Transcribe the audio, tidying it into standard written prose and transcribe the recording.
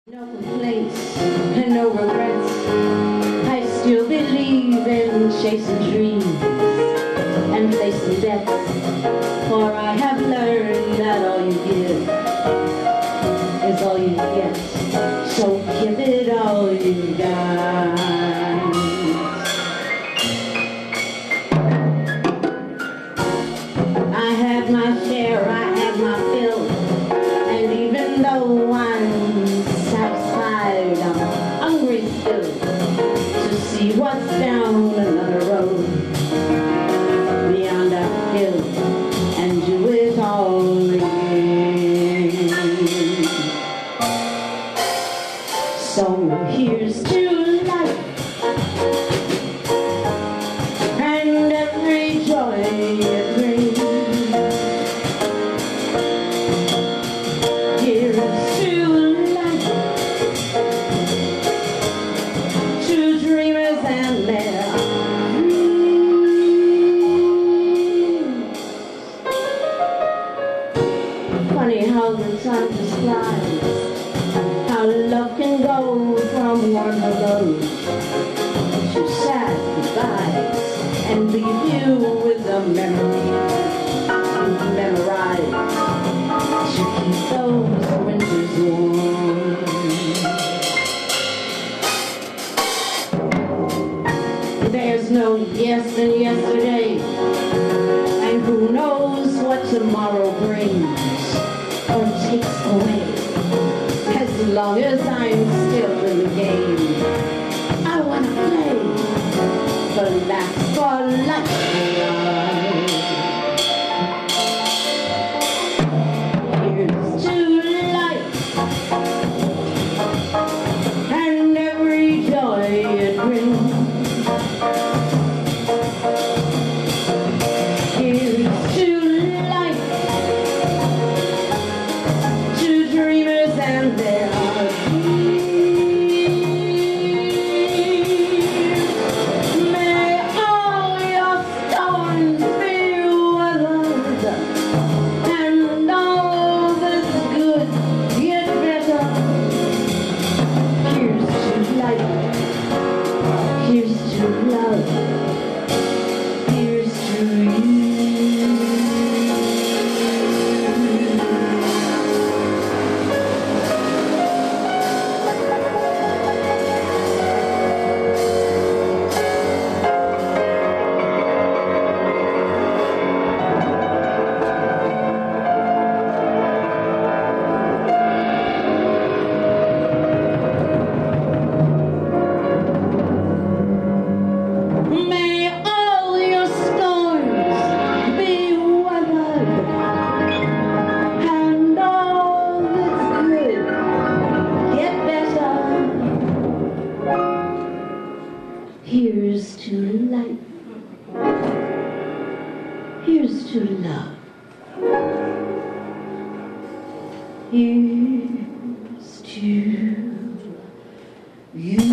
No complaints and no regrets. I still believe in chasing dreams and facing debts. For I have learned that all you give is all you get. So give it all you got. I had my share, I had my fill, and even though I'm satisfied, I'm hungry still to see what's down another road beyond our hill and do it all again. So here's to life and every joy it brings. Funny how the time just flies, how love can go from warm hellos to sad goodbyes and leave you with a memory memorized to keep those winters warm. There's no yes in yesterday, and who knows what tomorrow brings or takes away. As long as I'm still in the game, I wanna play for laughs, for life. Here's to life and every joy it brings. Here's to life, to dreamers and their dreams. May all your storms be weathered, and all that's good get better. Here's to life, here's to love, here's to you. Here's to life, here's to love, here's to you.